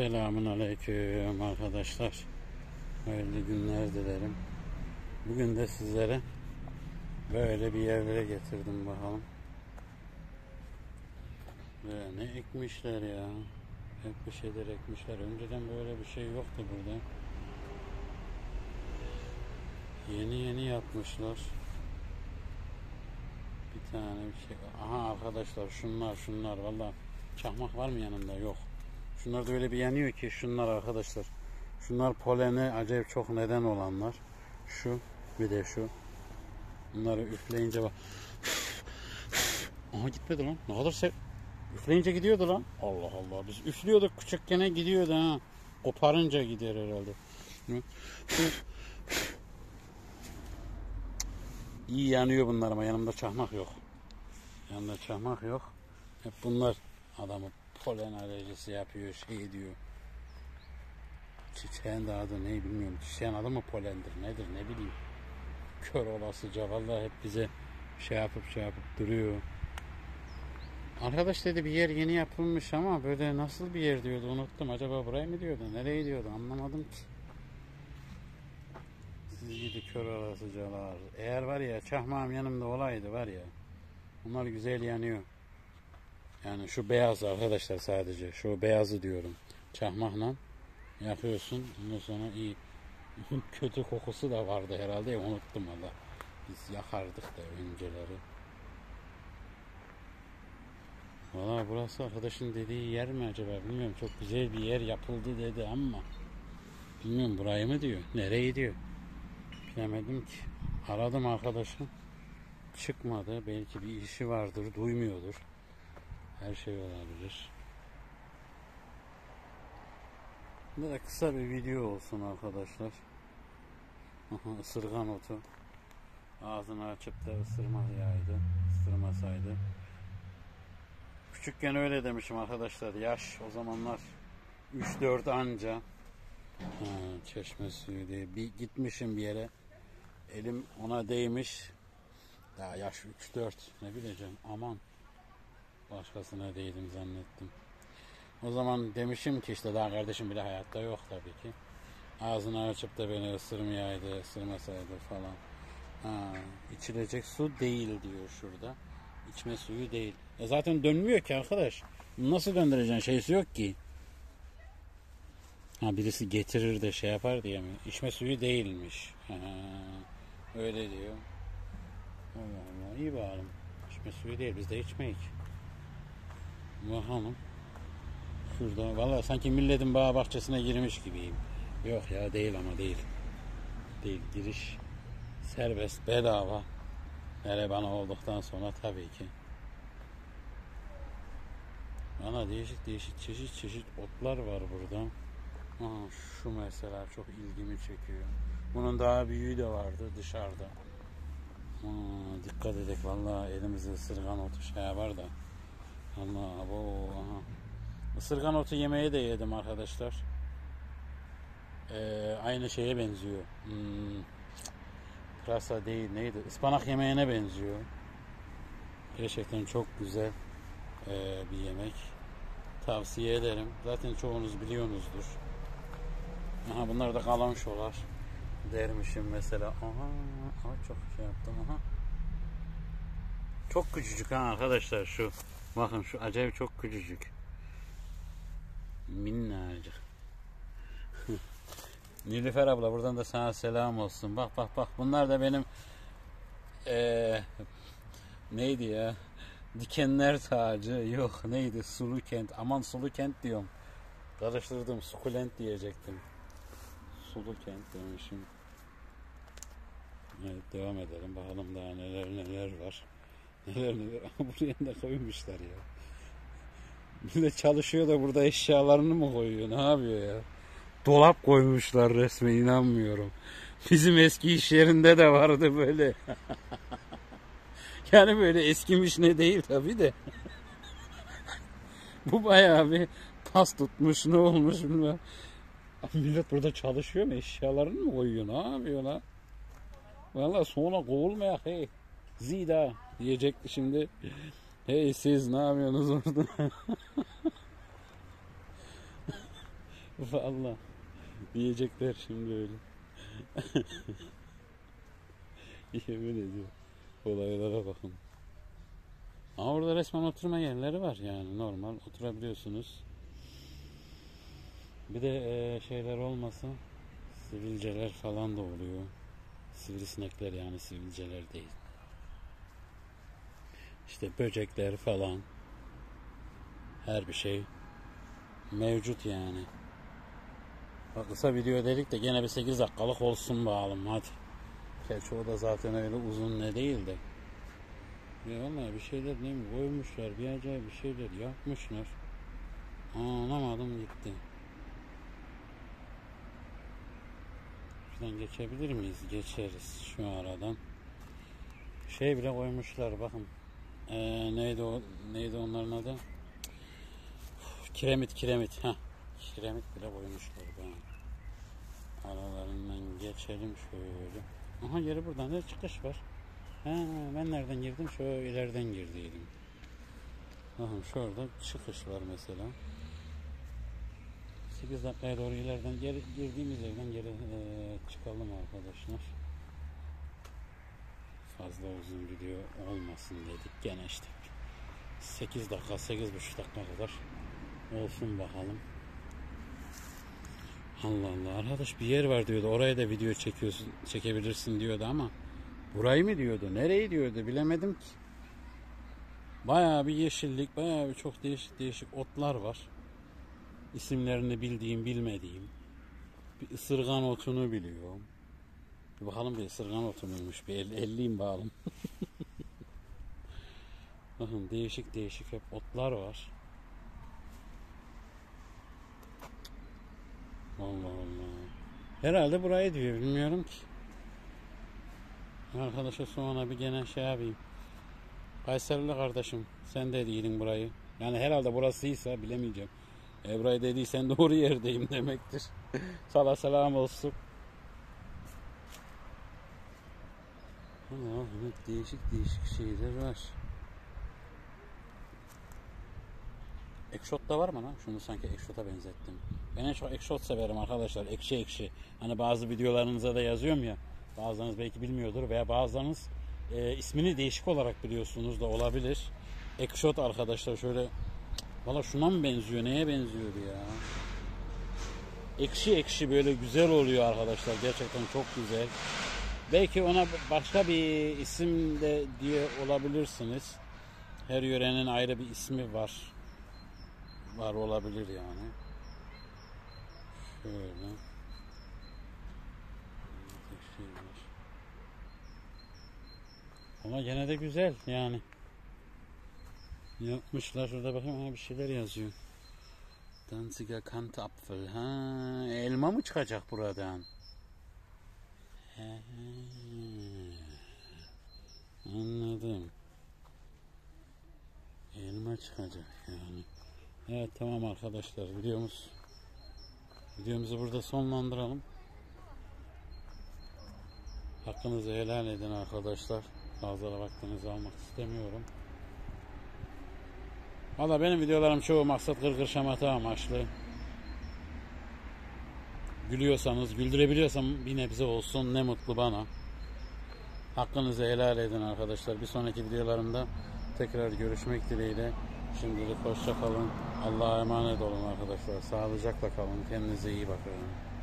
Selamun aleyküm arkadaşlar. Hayırlı günler dilerim. Bugün de sizlere böyle bir yerlere getirdim bakalım. Ve ne ekmişler ya. Hep bir şeyler ekmişler. Önceden böyle bir şey yoktu burada. Yeni yapmışlar. Bir tane bir şey. Aha arkadaşlar şunlar. Vallahi çakmak var mı yanında? Yok. Şunlar da öyle bir yanıyor ki şunlar arkadaşlar. Şunlar poleni acayip çok neden olanlar. Şu bir de şu. Bunları üfleyince bak. Aha gitmedi lan. Ne kadar üfleyince gidiyordu lan. Allah Allah. Biz üflüyorduk küçükken gidiyordu ha. Koparınca gider herhalde. İyi yanıyor bunlar ama yanımda çakmak yok. Yanımda çakmak yok. Hep bunlar adamı polen alerjisi yapıyor, şey diyor. Çiçeğin de adı ne bilmiyorum. Çiçeğin adı mı polendir nedir ne bileyim. Kör olasıca vallahi hep bize şey yapıp duruyor. Arkadaş dedi bir yer yeni yapılmış ama böyle nasıl bir yer diyordu unuttum. Acaba buraya mı diyordu? Nereye diyordu anlamadım ki. Siz gidi kör olasıcalar. Eğer var ya çakmağım yanımda olaydı var ya. Bunlar güzel yanıyor. Yani şu beyaz arkadaşlar sadece. Şu beyazı diyorum. Çakmakla yakıyorsun. Ondan sonra iyi. Kötü kokusu da vardı herhalde. Unuttum valla. Biz yakardık da önceleri. Valla burası arkadaşın dediği yer mi acaba bilmiyorum. Çok güzel bir yer yapıldı dedi ama bilmiyorum burayı mı diyor. Nereye diyor. Bilemedim ki. Aradım arkadaşım. Çıkmadı. Belki bir işi vardır. Duymuyordur. Her şey olabilir. Bu da kısa bir video olsun arkadaşlar. Isırgan otu. Ağzını açıp da ısırmasaydı. Küçükken öyle demişim arkadaşlar. Yaş o zamanlar 3-4 anca. Çeşme suyu diye. Bir gitmişim bir yere. Elim ona değmiş. Daha yaş 3-4 ne bileceğim aman. Başkasına değdim zannettim. O zaman demişim ki işte daha kardeşim bile hayatta yok tabii ki. Ağzını açıp da beni ısırmasaydı falan. İçilecek su değil diyor şurada. İçme suyu değil. Zaten dönmüyor ki arkadaş. Nasıl döndüreceksin? Şeysi yok ki. Birisi getirir de şey yapar diye mi? İçme suyu değilmiş. Öyle diyor. Allah Allah iyi bakalım. İçme suyu değil biz de içmeyik. Bakalım. Şurada vallahi sanki milletin bağ bahçesine girmiş gibiyim. Yok ya değil ama değil. Değil giriş serbest bedava. Hele bana olduktan sonra tabii ki. Bana değişik çeşit otlar var burada. Şu mesela çok ilgimi çekiyor. Bunun daha büyüğü de vardı dışarıda. Dikkat edek vallahi elimizde ısırgan otu şey var da. Allah bu Isırgan otu yemeği de yedim arkadaşlar. Aynı şeye benziyor. Pırasa değil neydi? Ispanak yemeğine benziyor. Gerçekten çok güzel bir yemek. Tavsiye ederim. Zaten çoğunuz biliyorsunuzdur. Bunlar da kalanşolar. Dermişim mesela. Çok şey yaptım. Çok küçücük arkadaşlar şu. Bakın şu acayip çok küçücük. Minnacık. Nilüfer abla buradan da sana selam olsun. Bak bunlar da benim neydi ya? Dikenler tacı yok neydi? Sulukent. Aman Sulukent diyorum. Karıştırdım. Sukulent diyecektim. Sulukent demişim. Evet devam edelim. Bakalım daha neler var. Neler. Buraya da koymuşlar ya. Bir de çalışıyor da burada eşyalarını mı koyuyor? Ne yapıyor ya? Dolap koymuşlar resmen inanmıyorum. Bizim eski iş yerinde de vardı böyle. Yani böyle eskimiş ne değil tabii de. Bu bayağı bir pas tutmuş ne olmuş bilmem. Millet burada çalışıyor mu? Eşyalarını mı koyuyor? Ne yapıyor lan? Valla sonra kovulmayak hey. Zida diyecekti şimdi. Hey siz ne yapıyorsunuz orada? Vallahi diyecekler şimdi öyle. Yemin ediyorum. Olaylara bakın. Ama orada resmen oturma yerleri var yani normal oturabiliyorsunuz. Bir de şeyler olmasa sivilceler falan da oluyor. Sivrisinekler yani sivilceler değil. İşte böcekler falan. Her bir şey mevcut yani. Bak kısa video dedik de gene bir 8 dakikalık olsun bakalım hadi. Gerçi o da zaten öyle uzun ne değil de. Ya vallahi bir şeyler ne mi koymuşlar bir acayip bir şeyler yapmışlar. Anlamadım gitti. Şuradan geçebilir miyiz? Geçeriz şu aradan. Şey bile koymuşlar bakın. Neydi onların adı? Kiremit. Ha. Kiremit bile koymuşlar bana. Aralarından geçelim şöyle. Aha yeri buradan da çıkış var. Ha, ben nereden girdim? Şöyle ileriden girdiydim. Bakın şurada çıkış var mesela. 8 dakikaya doğru ileriden girdiğimiz yerden geri çıkalım arkadaşlar. Fazla uzun video olmasın dedik. Gene işte 8 dakika 8,5 dakika kadar olsun bakalım. Allah Allah arkadaş bir yer var diyordu. Oraya da video çekebilirsin diyordu ama burayı mı diyordu? Nereyi diyordu? Bilemedim ki. Bayağı bir yeşillik, bayağı bir çok değişik otlar var. İsimlerini bildiğim, bilmediğim. Bir ısırgan otunu biliyorum. Bir bakalım bir ısırgan otu muymuş. Bir elleyim bakalım. Bakın değişik hep otlar var. Allah Allah. Herhalde burayı diyor. Bilmiyorum ki. Arkadaşa sonra bir gene şey yapayım. Kayserili kardeşim. Sen de değildin burayı. Yani herhalde burasıysa bilemeyeceğim. Burayı dediysen doğru yerdeyim demektir. Sana selam olsun. Allah değişik şeyler var. Ekşot da var mı lan? Şunu sanki ekşota benzettim. Ben en çok ekşot severim arkadaşlar. Ekşi. Hani bazı videolarınıza da yazıyorum ya. Bazılarınız belki bilmiyordur veya bazılarınız ismini değişik olarak biliyorsunuz da olabilir. Ekşot arkadaşlar şöyle. Valla şuna mı benziyor? Neye benziyor ya? Ekşi böyle güzel oluyor arkadaşlar. Gerçekten çok güzel. Belki ona başka bir isim de diye olabilirsiniz. Her yörenin ayrı bir ismi var. Var olabilir yani. Şöyle. Ama gene de güzel yani. Yapmışlar şurada bakayım bir şeyler yazıyor. Danziger Kantapfel. Ha, elma mı çıkacak buradan? Anladım. Elma çıkacak yani. Evet tamam arkadaşlar videomuzu burada sonlandıralım. Hakkınızı helal edin arkadaşlar. Fazla vaktinizi almak istemiyorum. Valla benim videolarım çoğu maksat gırgır şamata amaçlı. Gülüyorsanız, güldürebiliyorsam bir nebze olsun ne mutlu bana. Hakkınızı helal edin arkadaşlar. Bir sonraki videolarımda tekrar görüşmek dileğiyle. Şimdilik hoşça kalın. Allah'a emanet olun arkadaşlar. Sağlıcakla kalın. Kendinize iyi bakın.